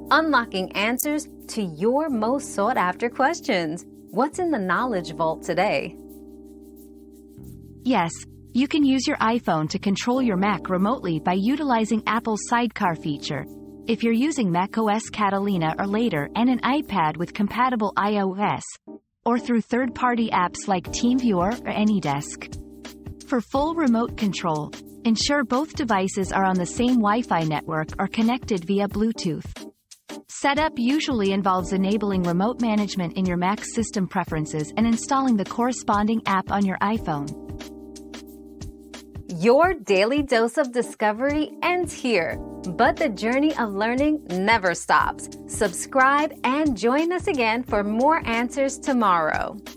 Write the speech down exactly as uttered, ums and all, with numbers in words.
unlocking answers to your most sought-after questions. What's in the Knowledge Vault today? Yes, you can use your iPhone to control your Mac remotely by utilizing Apple's Sidecar feature. If you're using macOS Catalina or later and an iPad with compatible iOS, or through third-party apps like TeamViewer or AnyDesk. For full remote control, ensure both devices are on the same Wi-Fi network or connected via Bluetooth. Setup usually involves enabling remote management in your Mac's system preferences and installing the corresponding app on your iPhone. Your daily dose of discovery ends here, but the journey of learning never stops. Subscribe and join us again for more answers tomorrow.